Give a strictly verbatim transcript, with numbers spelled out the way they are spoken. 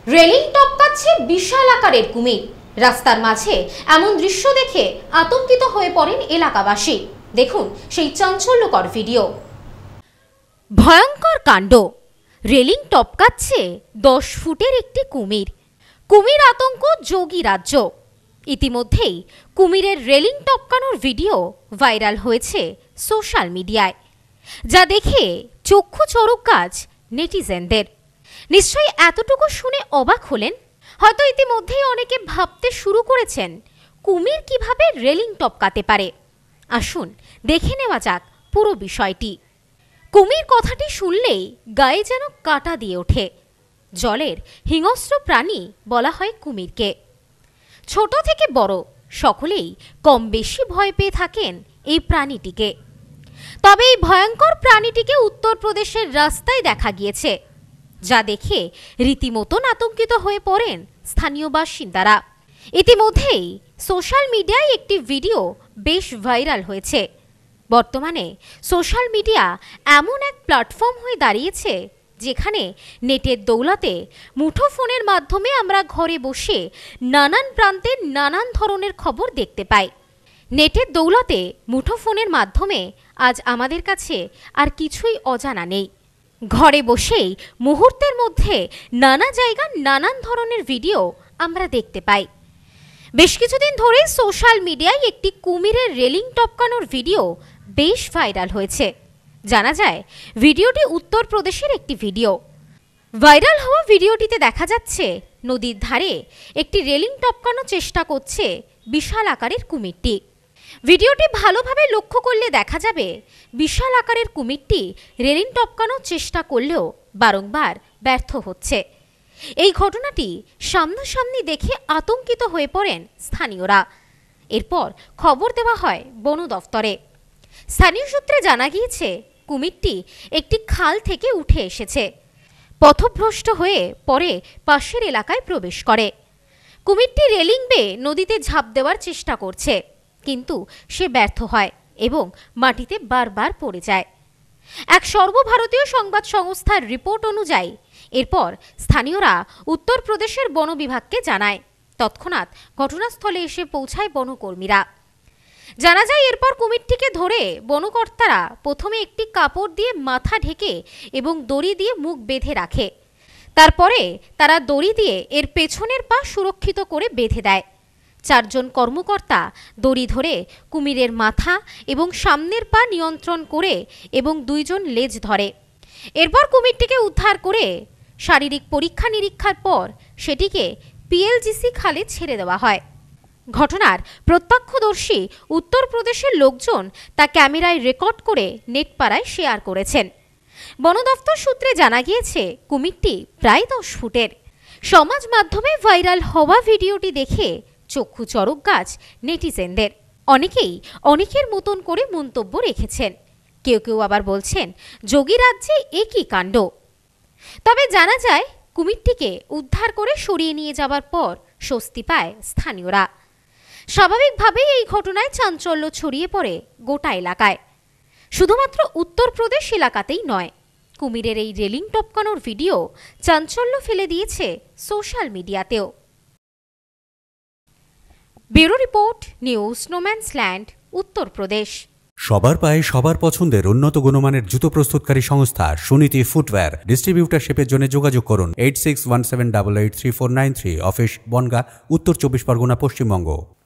Railing টপকাচ্ছে বিশাল আকারের কুমির। রাস্তার মাঝে এমন দৃশ্য দেখে আতঙ্কিত হয়ে পড়েন এলাকাবাসী। দেখুন সেই চাঞ্চল্যকর ভিডিও। ভয়ঙ্কর কাণ্ড, রেলিং টপকাচ্ছে দশ ফুটের একটি কুমির। কুমির আতঙ্ক যোগী রাজ্য। ইতিমধ্যেই কুমিরের রেলিং টপকানোর ভিডিও ভাইরাল হয়েছে সোশ্যাল মিডিয়ায়, যা দেখে চক্ষু চড়ক গাছ নেটিজেনদের। নিশ্চয়ই এতটুকু শুনে অবাক হলেন। হয়তো ইতিমধ্যেই অনেকে ভাবতে শুরু করেছেন কুমির কিভাবে রেলিং টপকাতে পারে। আসুন দেখে নেওয়া যাক পুরো বিষয়টি। কুমির কথাটি শুনলেই গায়ে যেন কাঁটা দিয়ে ওঠে। জলের হিংস্র প্রাণী বলা হয় কুমিরকে। ছোট থেকে বড় সকলেই কম বেশি ভয় পেয়ে থাকেন এই প্রাণীটিকে। তবে এই ভয়ঙ্কর প্রাণীটিকে উত্তরপ্রদেশের রাস্তায় দেখা গিয়েছে, যা দেখে রীতিমতন আতঙ্কিত হয়ে পড়েন স্থানীয় বাসিন্দারা। ইতিমধ্যেই সোশ্যাল মিডিয়ায় একটি ভিডিও বেশ ভাইরাল হয়েছে। বর্তমানে সোশ্যাল মিডিয়া এমন এক প্ল্যাটফর্ম হয়ে দাঁড়িয়েছে যেখানে নেটের দৌলতে মুঠোফোনের মাধ্যমে আমরা ঘরে বসে নানান প্রান্তের নানান ধরনের খবর দেখতে পাই। নেটের দৌলতে মুঠোফোনের মাধ্যমে আজ আমাদের কাছে আর কিছুই অজানা নেই। ঘরে বসেই মুহূর্তের মধ্যে নানা জায়গার নানান ধরনের ভিডিও আমরা দেখতে পাই। বেশ কিছুদিন ধরে সোশ্যাল মিডিয়ায় একটি কুমিরের রেলিং টপকানোর ভিডিও বেশ ভাইরাল হয়েছে। জানা যায় ভিডিওটি উত্তরপ্রদেশের একটি ভিডিও। ভাইরাল হওয়া ভিডিওটিতে দেখা যাচ্ছে নদীর ধারে একটি রেলিং টপকানোর চেষ্টা করছে বিশাল আকারের কুমিরটি। ভিডিওটি ভালোভাবে লক্ষ্য করলে দেখা যাবে বিশাল আকারের কুমিরটি রেলিং টপকানোর চেষ্টা করলেও বারংবার ব্যর্থ হচ্ছে। এই ঘটনাটি সামনাসামনি দেখে আতঙ্কিত হয়ে পড়েন স্থানীয়রা। এরপর খবর দেওয়া হয় বন দফতরে। স্থানীয় সূত্রে জানা গিয়েছে কুমিরটি একটি খাল থেকে উঠে এসেছে, পথভ্রষ্ট হয়ে পরে পাশের এলাকায় প্রবেশ করে। কুমিরটি রেলিং বেয়ে নদীতে ঝাঁপ দেওয়ার চেষ্টা করছে, কিন্তু সে ব্যর্থ হয় এবং মাটিতে বারবার পড়ে যায়। এক সর্বভারতীয় সংবাদ সংস্থার রিপোর্ট অনুযায়ী এরপর স্থানীয়রা উত্তরপ্রদেশের বন বিভাগকে জানায়। তৎক্ষণাৎ ঘটনাস্থলে এসে পৌঁছায় বনকর্মীরা। জানা যায় এরপর কুমিরটিকে ধরে বনকর্তারা প্রথমে একটি কাপড় দিয়ে মাথা ঢেকে এবং দড়ি দিয়ে মুখ বেঁধে রাখে। তারপরে তারা দড়ি দিয়ে এর পেছনের পা সুরক্ষিত করে বেঁধে দেয়। চারজন কর্মকর্তা দড়ি ধরে কুমিরের মাথা এবং সামনের পা নিয়ন্ত্রণ করে এবং দুইজন লেজ ধরে। এরপর কুমিরটিকে উদ্ধার করে শারীরিক পরীক্ষা নিরীক্ষার পর সেটিকে পিএলজিসি খালে ছেড়ে দেওয়া হয়। ঘটনার প্রত্যক্ষদর্শী উত্তরপ্রদেশের লোকজন তা ক্যামেরায় রেকর্ড করে নেটপাড়ায় শেয়ার করেছেন। বন দফতর সূত্রে জানা গিয়েছে কুমিরটি প্রায় দশ ফুটের। সমাজ মাধ্যমে ভাইরাল হওয়া ভিডিওটি দেখে চক্ষু চড়ক গাছ নেটিজেনদের। অনেকেই অনেকের মতন করে মন্তব্য রেখেছেন। কেউ কেউ আবার বলছেন যোগী রাজ্যে একই কাণ্ড। তবে জানা যায় কুমিরটিকে উদ্ধার করে সরিয়ে নিয়ে যাওয়ার পর স্বস্তি পায় স্থানীয়রা। স্বাভাবিকভাবেই এই ঘটনায় চাঞ্চল্য ছড়িয়ে পড়ে গোটা এলাকায়। শুধুমাত্র উত্তরপ্রদেশ এলাকাতেই নয়, কুমিরের এই রেলিং টপকানোর ভিডিও চাঞ্চল্য ফেলে দিয়েছে সোশ্যাল মিডিয়াতেও। Bureau report, news no man's land, Uttar Pradesh. সবার পায়ে সবার পছন্দের উন্নত গুণমানের জুতো প্রস্তুতকারী সংস্থা সুনীতি ফুটওয়্যার ডিস্ট্রিবিউটারশিপের জন্য যোগাযোগ করুন eight six one seven double eight three four nine three. Office Bongaon, Uttar Chabbish Pargana, Paschimbanga.